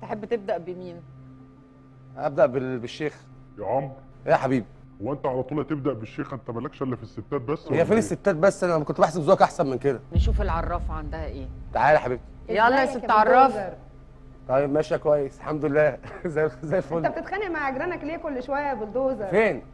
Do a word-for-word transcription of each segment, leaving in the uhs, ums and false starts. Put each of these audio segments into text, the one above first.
تحب تبدا بمين؟ ابدا بال- بالشيخ. يا عمرو يا حبيبي، هو انت على طول هتبدا بالشيخ؟ انت مالكش الا في الستات بس ولا هي فين إيه؟ الستات بس؟ انا كنت بحسب ذوقك احسن من كده. نشوف العرافه عندها ايه. تعالى يا حبيبتي. يلا يا ازيك ست عراف. بلدوزر؟ طيب ماشيه كويس الحمد لله. زي زي انت الفل. بتتخانق مع جيرانك ليه كل شويه يا بلدوزر؟ فين؟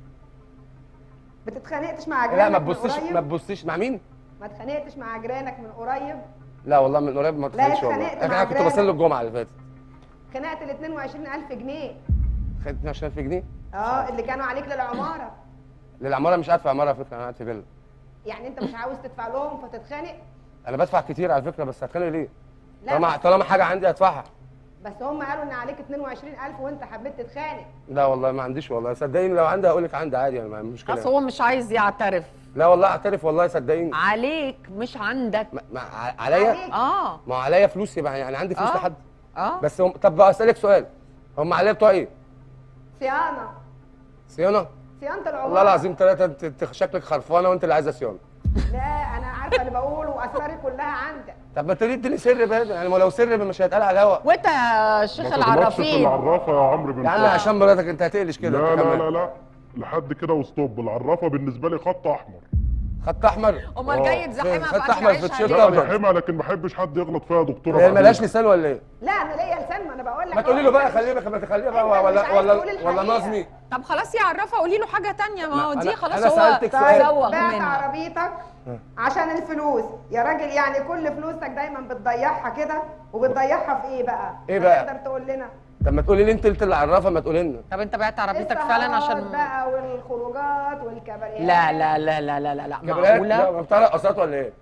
بتتخانقتش مع جيرانك لا ما من تبصيش قريب؟ ما تبصيش مع مين؟ ما اتخانقتش مع جيرانك من قريب؟ لا والله من قريب ما اتخانقش والله. اتخانقت مع انا كنت جيرانك. بصلي الجمعه اللي فاتت. خناقه ال اتنين وعشرين ألف جنيه خدت اتنين وعشرين ألف جنيه اه اللي كانوا عليك للعماره. للعماره. مش قاعد في عماره على فكره، انا قاعد في فيلا. يعني انت مش عاوز تدفع لهم فتتخانق؟ انا بدفع كتير على فكره، بس هتخانق ليه؟ لا طالما بس, طالما حاجه عندي هدفعها. بس هم قالوا ان عليك اتنين وعشرين ألف وانت حبيت تتخانق. لا والله ما عنديش والله، صدقيني لو عندي هقول لك عندي عادي، انا ما عنديش مشكله. اصل هو مش عايز يعترف. لا والله اعترف والله صدقيني. عليك مش عندك. ما ما ع- عليا. عليك. اه ما هو عليا فلوس، يبقى يعني عندي فلوس آه. لحد. اه بس هم... طب اسالك سؤال، هم عليا بتوع ايه؟ صيانه. صيانه؟ صيانه العماره. والله العظيم ثلاثه، انت انت شكلك خرفانه وانت اللي عايزه صيانه. لا انا عارفه اللي بقوله واسراري كلها عندك. طب ما تريد تديني سر بقى، يعني ما لو سر مش هيتقال على الهوا. وانت يا شيخ ما تغلطش في العرافين. العرافه يا عمرو بن يا عم فضل. عشان مراتك انت هتقلش كده. لا انت لا كمان. لا لا لحد كده وستوب. العرافه بالنسبه لي خط احمر. خط احمر. امال آه. جاي تزحمها خط في أحمر اكل في عيشها التيشيرت ليه؟ لا أبيض. بحمها لكن ما احبش حد يغلط فيها يا دكتوره. هي بعدين. ملهاش لسان ولا ايه؟ لا انا ليا لسان، ما انا بقول لك ما تقولي له بقى خليه بقى، ما تخليها بقى أنت مش ولا عايز ولا تقول ولا الحقيقة. نظمي. طب خلاص يا عرافه قولي له حاجه تانية، ما هو لا، دي أنا- خلاص أنا هو سألتك سؤال. زوغ بعت منها. عربيتك عشان الفلوس يا راجل، يعني كل فلوسك دايما بتضيعها كده، وبتضيعها في ايه بقى؟ إيه بقى؟ تقدر تقول لنا؟ طب ما تقولي لي انت اللي عرافه، ما تقولي لنا. طب انت بعت عربيتك فعلا السهرات عشان بقى والخروجات والكباريات. لا لا لا لا لا لا لا جبلات؟ لا معقوله؟ بتاع رقصات ولا ايه؟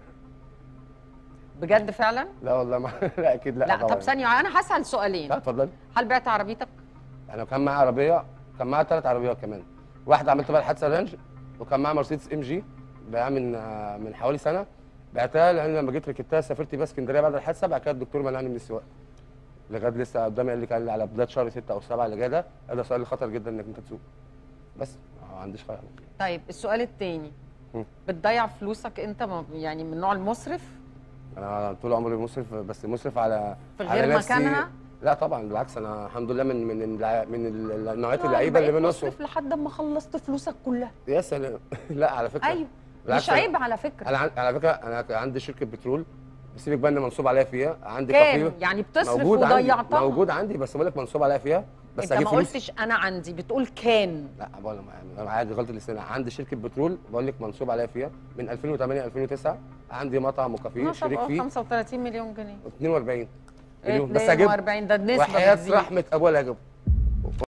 بجد فعلا؟ لا والله ما لا اكيد لا. لا طبعاً. طب ثانيه انا هسال سؤالين. لا اتفضلي. هل بعت عربيتك؟ انا كان معايا عربيه، كان معايا ثلاث عربيات كمان. واحده عملت بقى الحادثه رانج، وكان معايا مرسيدس ام جي بقى من آه، من حوالي سنه. بعتها لان لما جيت ركبتها سافرت بيها اسكندريه بعد الحادثه، بعد كده الدكتور منعني من السواقه. لغايه لسه قدامي، قال لي قال لي على بدايه شهر ستة او سبعة اللي جاي ده، ده سؤال خطر جدا انك انت تسوق. بس ما عنديش خيار. طيب السؤال التاني، مم. بتضيع فلوسك انت م- يعني من نوع المسرف؟ انا طول عمري مسرف، بس مسرف على في على غير نفسي. مكانها؟ لا طبعا بالعكس، انا الحمد لله من من الع- من ال- النوعيات آه، اللعيبه اللي بقيت بنصرف. مسرف لحد ما خلصت فلوسك كلها. يا سلام. لا على فكره. ايوه بالعكس مش أنا- عيب على فكره. انا عن- على فكره انا عندي شركه بترول، سيبك بقى ان منصوب عليا فيها. عندي كام؟ كافيه يعني بتصرف موجود عندي، وضيعتها؟ موجود عندي، بس بقول لك منصوب عليا فيها. بس انت هجيب ما فلوس. قلتش انا عندي، بتقول كان. لا بقول لك انا عادي غلط اللسان. عندي شركه بترول بقول لك منصوب عليا فيها من ألفين وثمانية ألفين وتسعة. عندي مطعم وكافيه ما شريك طب فيه خمسة وثلاثين مليون جنيه. اتنين وأربعين مليون. بس هجيب اتنين وأربعين ده النسبه وحياه بتزيد. رحمه ابويا لا هجيبه.